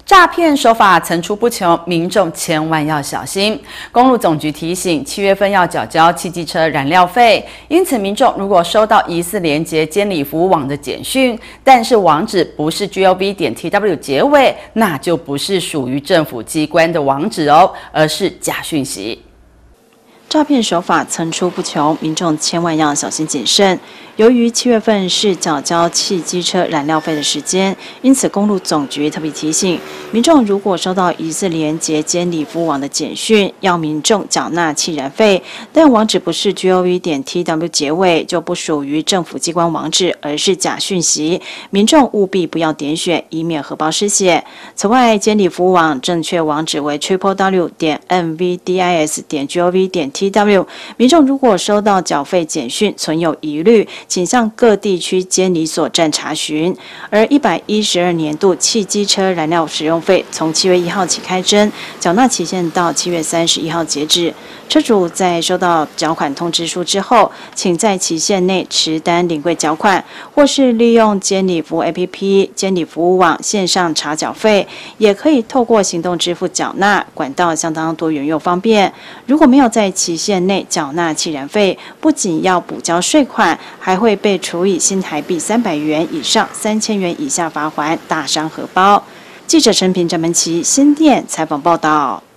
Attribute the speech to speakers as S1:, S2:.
S1: 诈骗手法层出不穷，民众千万要小心。公路总局提醒，7月份要缴交汽机车燃料费，因此民众如果收到疑似连结监理服务网的简讯，但是网址不是 gov.tw 结尾，那就不是属于政府机关的网址哦，而是假讯息。
S2: 诈骗手法层出不穷，民众千万要小心谨慎。由于7月份是缴交汽机车燃料费的时间，因此公路总局特别提醒民众，如果收到疑似连结监理服务网的简讯，要民众缴纳汽燃费，但网址不是 gov.tw 结尾，就不属于政府机关网址，而是假讯息，民众务必不要点选，以免荷包失血。此外，监理服务网正确网址为 www.nvdis.gov.tw。民众如果收到缴费简讯存有疑虑，请向各地区监理所站查询。而112年度汽机车燃料使用费从7月1号起开征，缴纳期限到7月31号截止。车主在收到缴款通知书之后，请在期限内持单领柜缴款，或是利用监理服务 APP、监理服务网线上查缴费，也可以透过行动支付缴纳，管道相当多元又方便。如果没有在期限内缴纳汽燃费，不仅要补交税款，还会被处以新台币300元以上3000元以下罚锾，大伤荷包。记者陈平、张门琪新店采访报道。